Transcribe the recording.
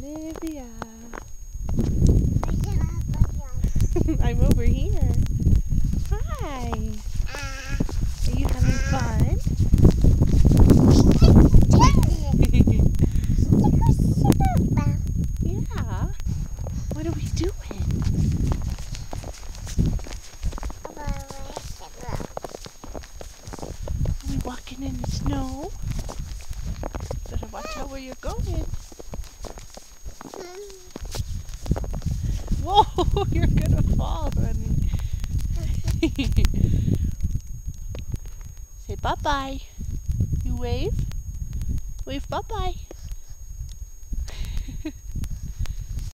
Olivia. I'm over here. Hi. Are you having fun? Yeah. What are we doing? Are we walking in the snow? Better watch out where you're going. Whoa, you're gonna fall, honey. Say bye-bye. You wave? Wave bye-bye.